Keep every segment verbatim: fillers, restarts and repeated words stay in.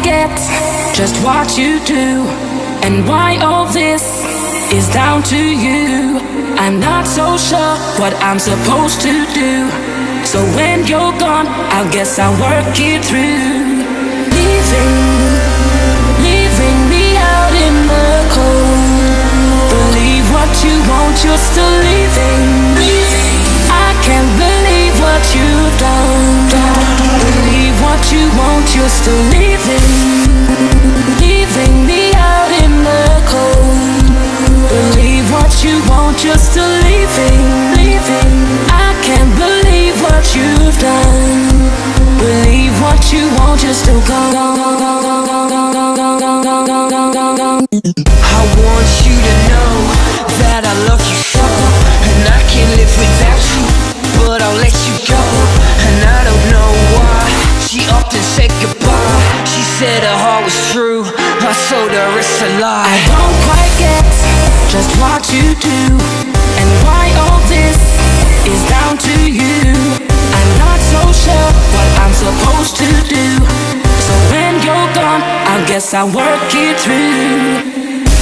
get just what you do, and why all this is down to you. I'm not so sure what I'm supposed to do, so when you're gone, I guess I'll work it through. Leaving, leaving me out in the cold. Believe what you want, you're still leaving. I can't believe what you've done. Believe what you want, you're still leaving. Leaving me out in the cold. Believe what you want, you're still leaving. Leaving. I can't believe what you've done. Believe what you want, you're still gone. I want you to know that I love you so, and I can't live without you, but I'll let you go. And I don't know why she often said goodbye. She said her heart was true, I told her it's a lie. I don't quite get just what you do, and why all this is down to you. I'm not so sure what I'm supposed to do, so when you're gone, I guess I'll work it through.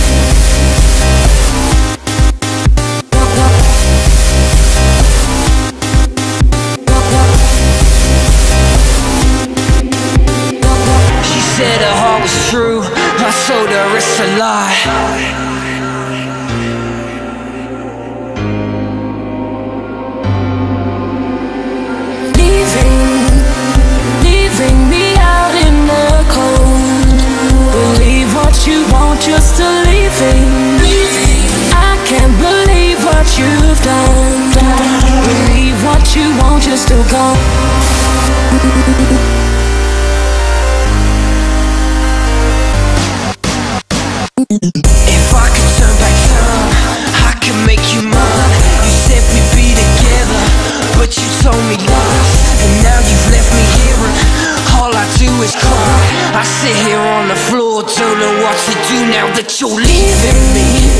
She said her heart was true, I told her it's a lie. You want, you're still leaving. I can't believe what you've done. Believe what you want, you're still gone. If I could turn back time, I could make you mine. You said we'd be together, but you told me lies. And now you've left me here, and all I do is cry. I sit here on the floor, don't know what to do now that you're leaving me.